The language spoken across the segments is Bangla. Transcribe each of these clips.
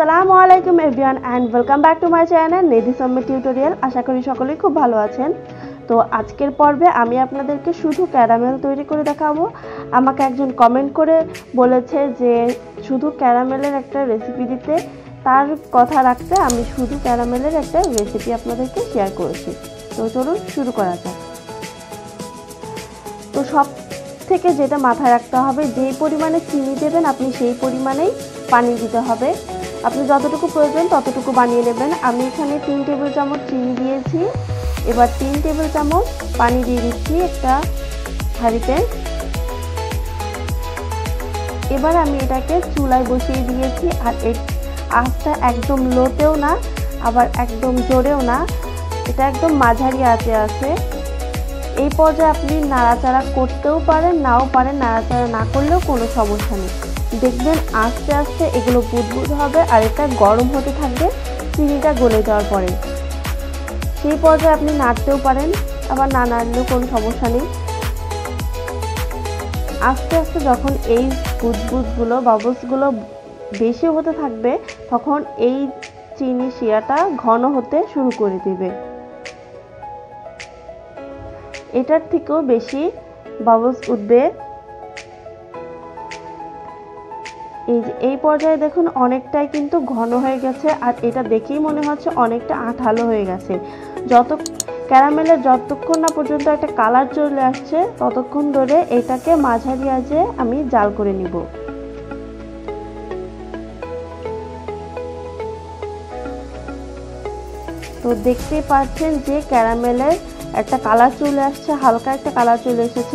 আসসালামু আলাইকুম everyone and welcome back to my channel Nidhi Sammi tutorial. আশা করি সকলেই খুব ভালো আছেন। তো আজকের পর্বে আমি আপনাদেরকে শুধু ক্যারামেল তৈরি করে দেখাবো। আমাকে একজন কমেন্ট করে বলেছে যে শুধু ক্যারামেলের একটা রেসিপি দিতে, তার কথা রাখতে আমি শুধু ক্যারামেলের একটা রেসিপি আপনাদেরকে শেয়ার করেছি। তো চলুন শুরু করা যাক। তো সব থেকে যেটা মাথায় রাখতে হবে, যেই পরিমাণে চিনি দেবেন আপনি সেই পরিমাণেই পানি দিতে হবে। আপনি যতটুকু প্রয়োজন ততটুকু বানিয়ে নেবেন। আমি এখানে 3 টেবিল চামচ চিনি দিয়েছি। এবার 3 টেবিল চামচ পানি দিয়ে দিচ্ছি একটা হাঁড়িতে। এবার আমি এটাকে চুলায় বসিয়ে দিয়েছি। আর আঁচটা একদম লোতেও না আবার একদম জোরেও না, এটা একদম মাঝারি আঁচে আছে। এই পর্যায়ে আপনি নাড়াচাড়া করতেও পারেন, নাও পারেন। নাড়াচাড়া না করলেও কোনো সমস্যা নেই। দেখবেন আস্তে আস্তে এগুলো বুদবুদ হবে আর এটা গরম হতে থাকবে চিনিটা গলে যাওয়ার পরে। সেই পর্যায়ে আপনি নাড়তেও পারেন, আবার না নাড়লেও কোনো সমস্যা নেই। আস্তে আস্তে যখন এই বুদবুদগুলো বাবলসগুলো বেশি হতে থাকবে তখন এই চিনি শিরাটা ঘন হতে শুরু করে দেবে। এটার থেকেও বেশি বাবলস উঠবে। এই পর্যায়ে দেখুন অনেকটাই কিন্তু ঘন হয়ে গেছে আর এটা দেখেই মনে হচ্ছে অনেকটা আঠালো হয়ে গেছে। ক্যারামেলের যতক্ষণ না পর্যন্ত একটা কালার চলে আসছে ততক্ষণ ধরে এটাকে মাঝারি আঁচে আমি জাল করে নিব। তো দেখতেই পাচ্ছেন যে ক্যারামেলের একটা কালার চলে আসছে, হালকা একটা কালার চলে এসেছে।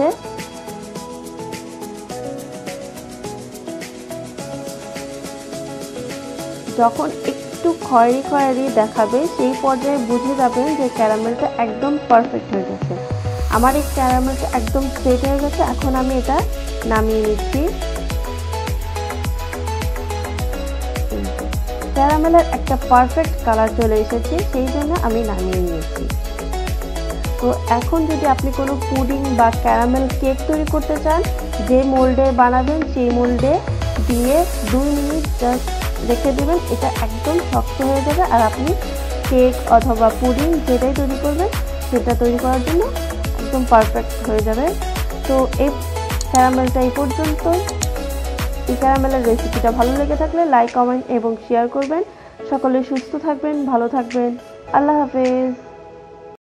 যখন একটু খয়েরি খয়েরি দেখাবে সেই পর্যায়ে বুঝে যাবেন যে ক্যারামেলটা একদম পারফেক্ট হয়ে গেছে। আমার এই ক্যারামেলটা একদম সেট হয়ে গেছে। এখন আমি এটা নামিয়ে নিচ্ছি। ক্যারামেলের একটা পারফেক্ট কালার চলে এসেছে, সেই জন্য আমি নামিয়ে নিয়েছি। তো এখন যদি আপনি কোনো পুডিং বা ক্যারামেল কেক তৈরি করতে চান, যে মোল্ডে বানাবেন সেই মোল্ডে দিয়ে 2 মিনিট জাস্ট রেখে দেবেন। এটা একদম শক্ত হয়ে যাবে আর আপনি কেক অথবা পুডিং যেটাই তৈরি করবেন সেটা তৈরি করার জন্য একদম পারফেক্ট হয়ে যাবে। তো এই ক্যারামেলটা এই পর্যন্ত। এই ক্যারামেলের রেসিপিটা ভালো লেগে থাকলে লাইক, কমেন্ট এবং শেয়ার করবেন। সকলে সুস্থ থাকবেন, ভালো থাকবেন। আল্লাহ হাফেজ।